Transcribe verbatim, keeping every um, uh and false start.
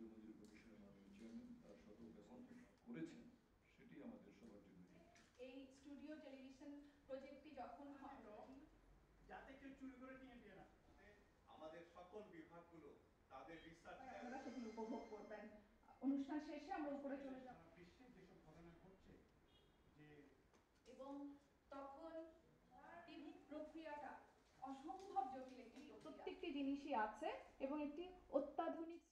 Studio মঞ্জুরি কমিশনের মাননীয় chairman তার সতর্ক ব্যবস্থা করেছেন, সেটি আমাদের সবার জন্য। এই স্টুডিও টেলিভিশন প্রজেক্টটি যখন হলো যাতে কেউ চুরি করে নিয়ে দিয়ে না, আমাদের সকল বিভাগগুলো তাদের রিসার্চ আপনারা সেটি উপভোগ করবেন। অনুষ্ঠান শেষে আমরা উপরে চলে যাব। বিশ্বের যেসব ঘটনা ঘটছে যে এবং তখন টিভি প্রক্রিয়াটা অসম্ভব জটিল একটি প্রত্যেকটি জিনিসই আছে এবং একটি অত্যাধুনিক